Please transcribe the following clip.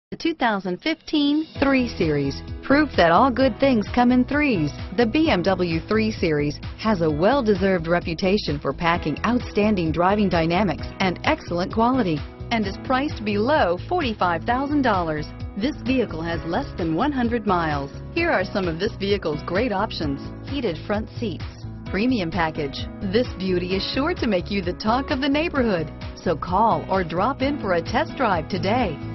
The 2015 3 Series. Proof that all good things come in threes. The BMW 3 Series has a well-deserved reputation for packing outstanding driving dynamics and excellent quality, and is priced below $45,000. This vehicle has less than 100 miles. Here are some of this vehicle's great options: heated front seats, premium package. This beauty is sure to make you the talk of the neighborhood. So call or drop in for a test drive today.